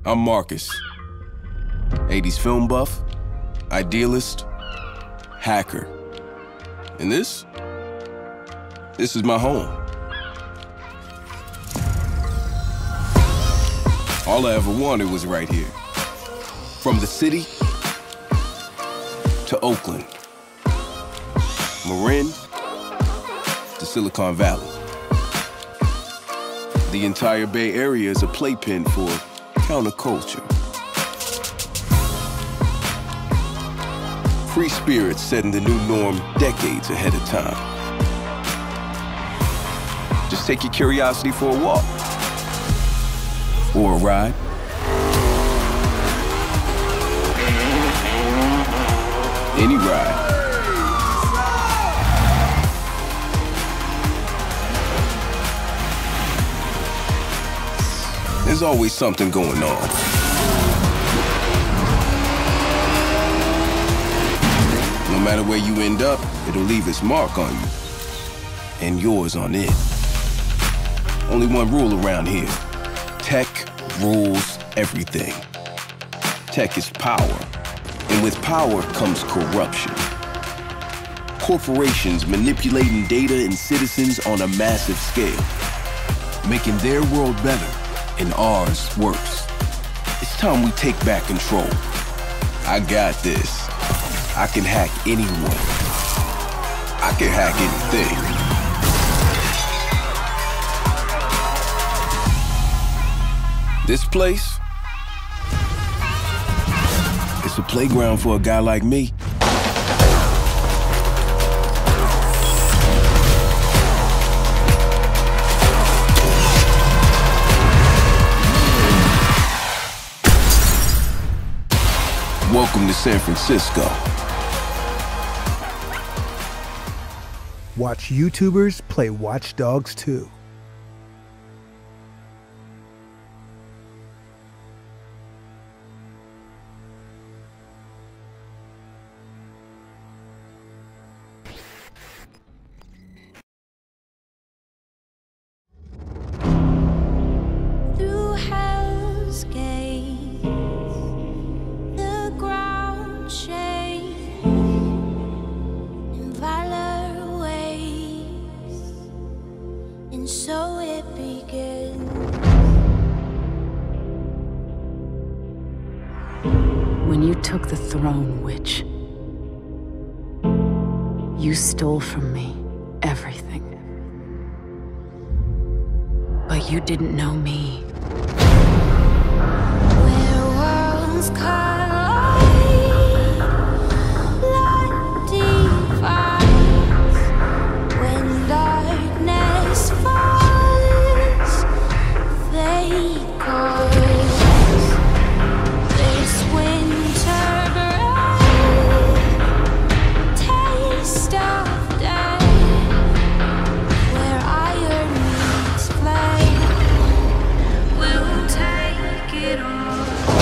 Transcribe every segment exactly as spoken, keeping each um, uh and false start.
I'm Marcus. eighties film buff, idealist, hacker. And this? This is my home. All I ever wanted was right here. From the city to Oakland, Marin to Silicon Valley. The entire Bay Area is a playpen for counterculture. Free spirits setting the new norm decades ahead of time. Just take your curiosity for a walk. Or a ride. Any ride. There's always something going on. No matter where you end up, it'll leave its mark on you. And yours on it. Only one rule around here. Tech rules everything. Tech is power. And with power comes corruption. Corporations manipulating data and citizens on a massive scale. Making their world better and ours worse. It's time we take back control. I got this. I can hack anyone. I can hack anything. This place? It's a playground for a guy like me. Welcome to San Francisco. Watch YouTubers play Watch Dogs two. So it begins. When you took the throne, witch, you stole from me everything. But you didn't know me. Where worlds collide, blood divides. When darkness falls, fate calls. This winter bride, taste of death. Where iron meets flame, we'll take it all.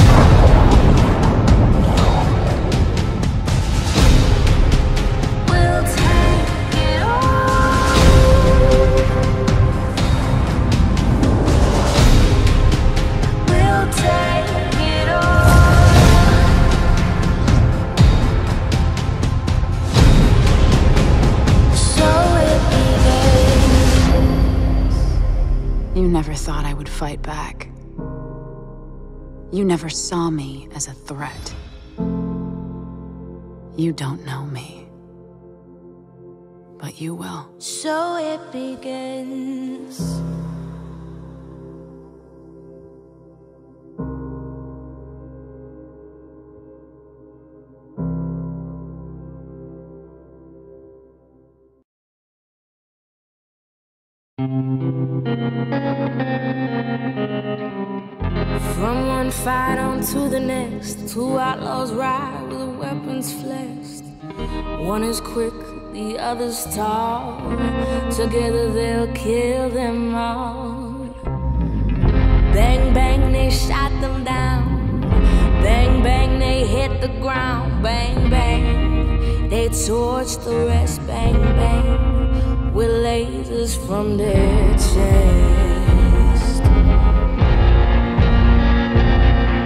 We'll take it all. We'll take it all. So it begins. You never thought I would fight back. You never saw me as a threat. You don't know me. But you will. So it begins. From one fight on to the next, two outlaws ride with their weapons flexed. One is quick, the other's tall. Together they'll kill them all. Bang, bang, they shot them down. Bang, bang, they hit the ground. Bang, bang, they torched the rest. Bang, bang, with lasers from their chest.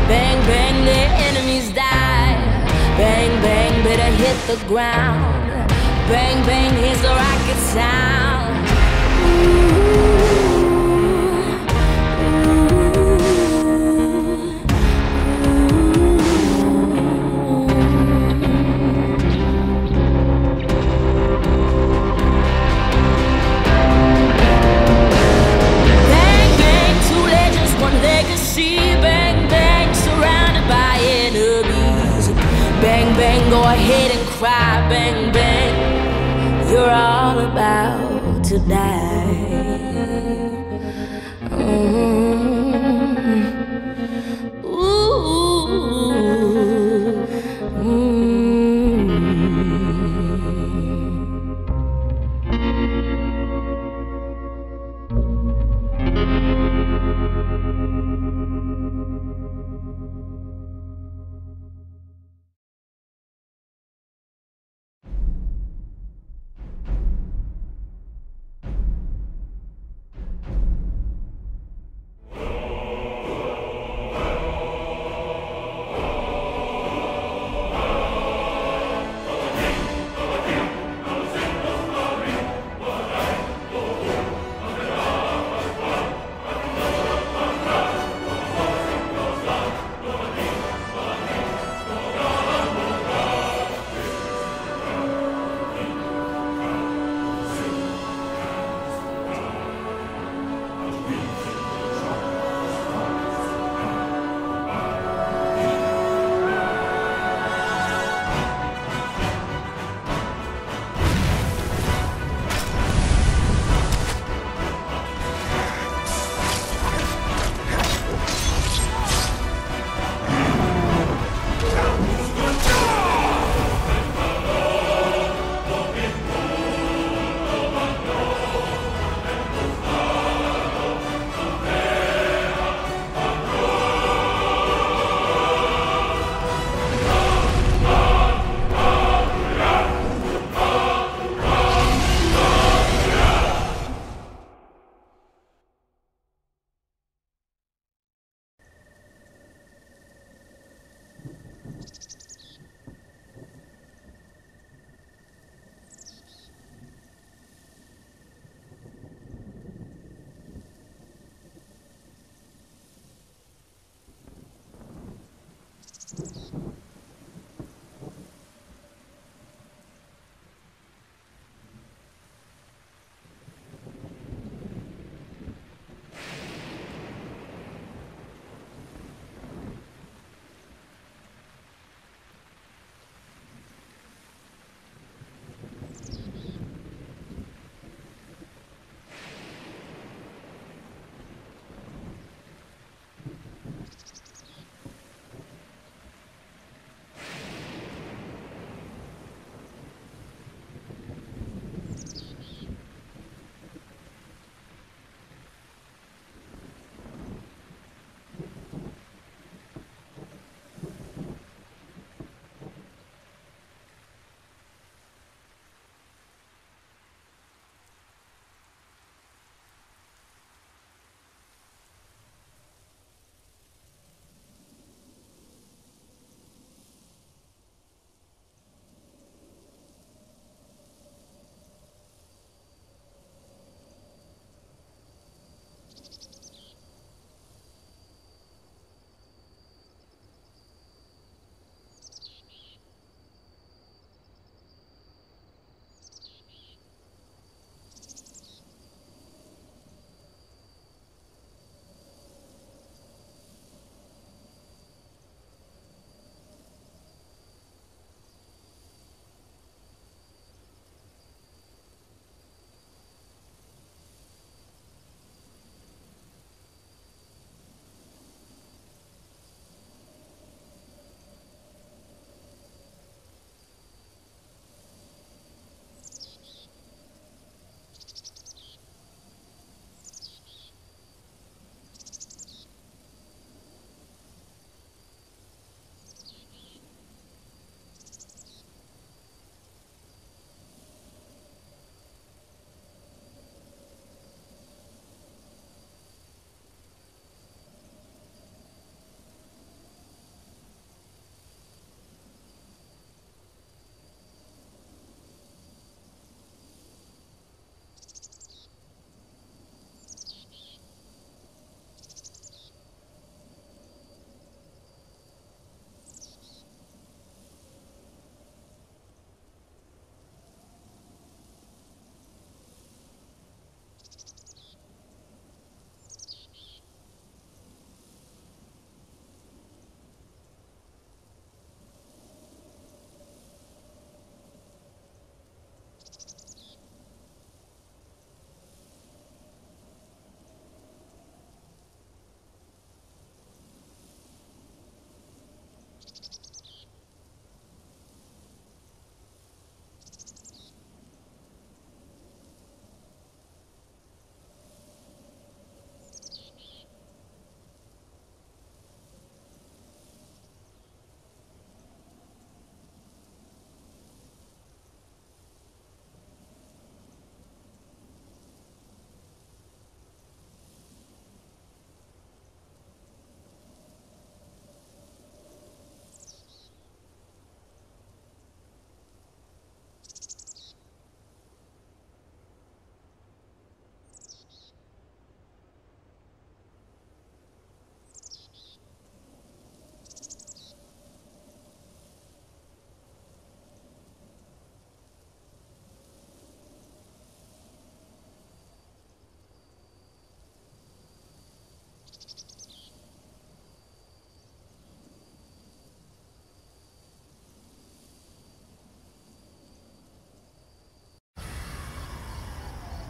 Bang, bang, their enemies die. Bang, bang, better hit the ground. Bang, bang, here's the rocket sound. Bang, bang, two legends, one legacy. Bang, bang, surrounded by enemies. Bang, bang, go ahead and cry. Bang, bang, you're all about to die. Mm-hmm. Ooh. Mm-hmm.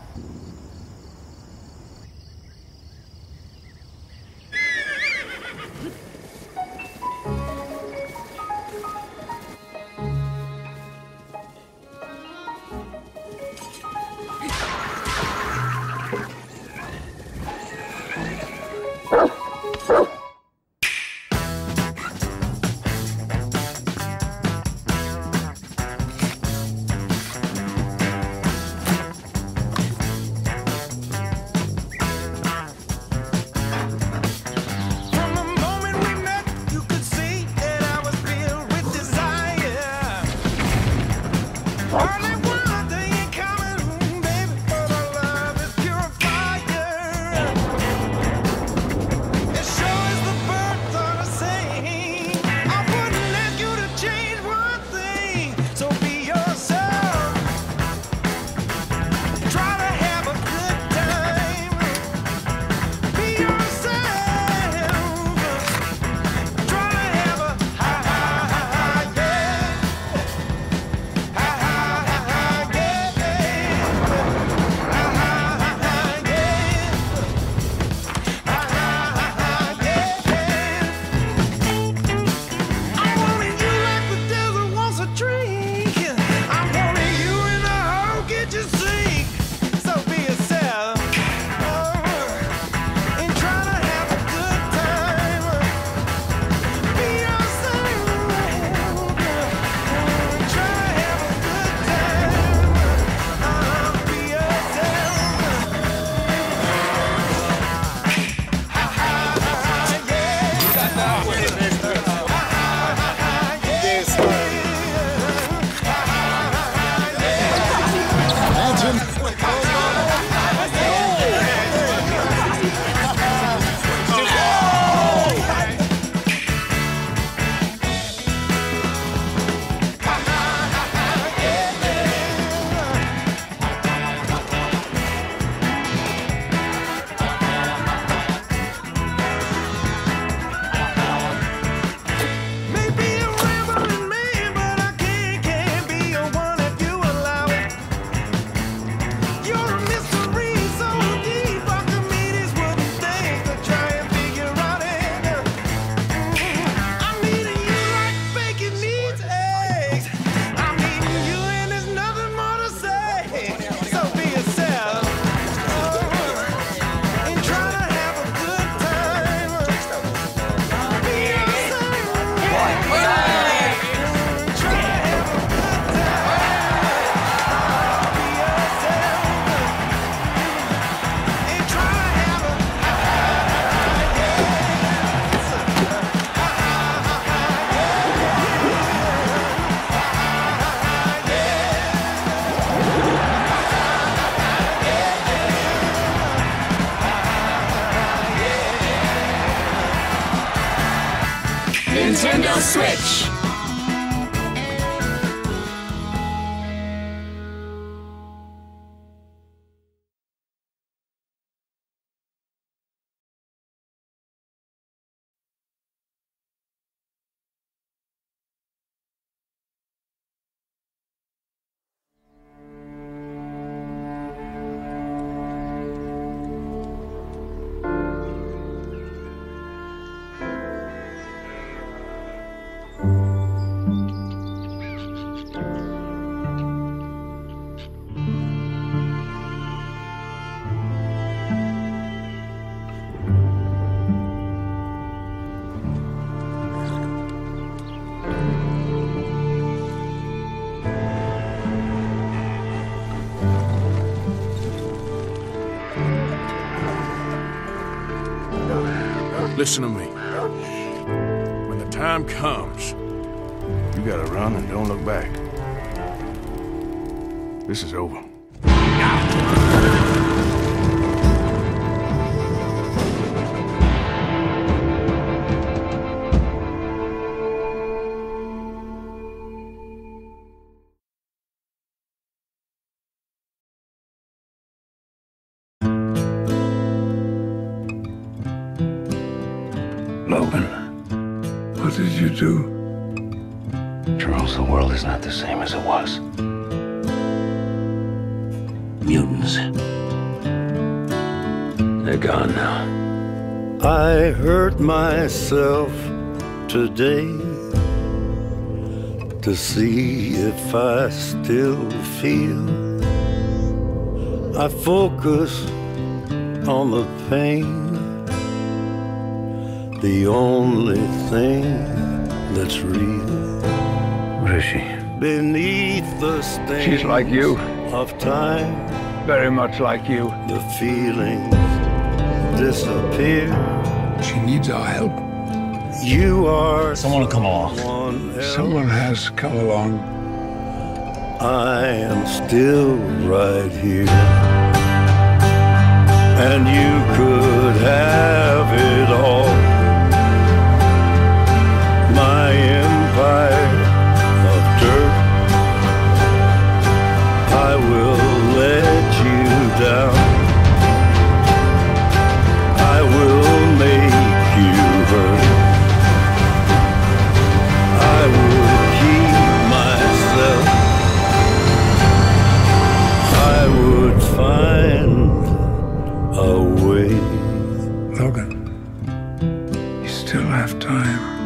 Nintendo Switch. Listen to me. When the time comes, you gotta run and don't look back. This is over. Logan, what did you do? Charles, the world is not the same as it was. Mutants They're gone now. I hurt myself today to see if I still feel. I focus on the pain, the only thing that's real. What is she? Beneath the stain She's like you. of time, Very much like you. the feelings disappear. She needs our help. You are Someone will come along. someone else. Someone has come along. I am still right here, and you could have it all. My empire of dirt, I will let you down. I will make you hurt. I will keep myself. I would find a way. Logan, you still have time.